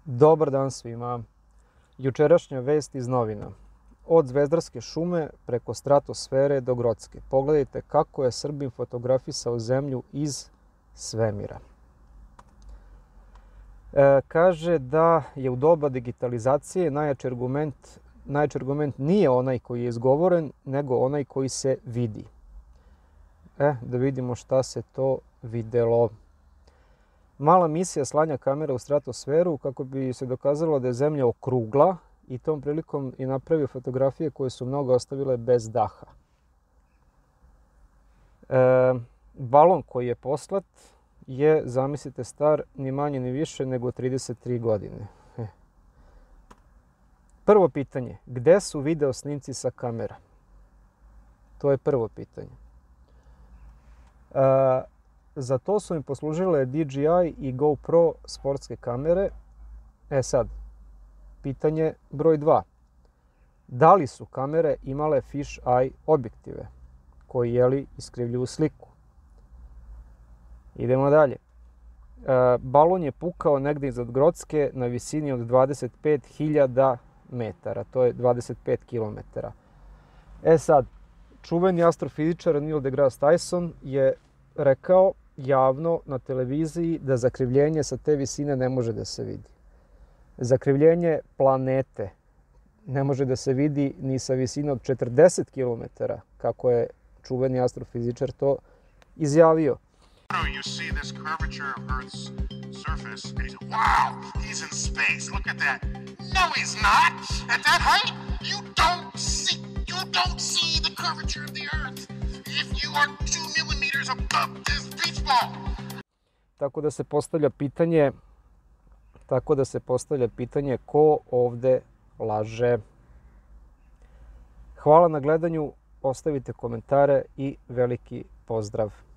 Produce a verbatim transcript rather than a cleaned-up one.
Dobar dan svima. Jučerašnja vest iz novina. Od Zvezdarske šume preko stratosfere do Grocke. Pogledajte kako je Srbin fotografisao zemlju iz svemira. E, kaže da je u doba digitalizacije najjači argument, najjači argument nije onaj koji je izgovoren, nego onaj koji se vidi. E, da vidimo šta se to videlo. Mala misija slanja kamera u stratosferu kako bi se dokazalo da je Zemlja okrugla i tom prilikom i napravio fotografije koje su mnogo ostavile bez daha. E, balon koji je poslat je, zamislite, star ni manje ni više nego trideset tri godine. E. Prvo pitanje, gde su video snimci sa kamera? To je prvo pitanje. E, Za to su im poslužile D J I i GoPro sportske kamere. E sad, pitanje broj dva. Da li su kamere imale fish eye objektive koji, jeli, iskrivljuju sliku? Idemo dalje. E, balon je pukao negde iznad Grocke na visini od dvadeset pet hiljada metara. To je dvadeset pet kilometara. E sad, čuveni astrofizičar Neil deGrasse Tyson je rekao javno na televiziji da zakrivljenje sa te visine ne može da se vidi. Zakrivljenje planete ne može da se vidi ni sa visine od četrdeset kilometara, kako je čuveni astrofizičar to izjavio. You see this curvature of Earth's surface, and you say, wow, he's in space. Look at that. No, he's not. At that height, you don't see, you don't see the curvature of the Earth. If you are two millimeters above this beach ball. Tako da se postavlja pitanje, tako da se postavlja pitanje ko ovde laže. Hvala na gledanju, ostavite komentare i veliki pozdrav.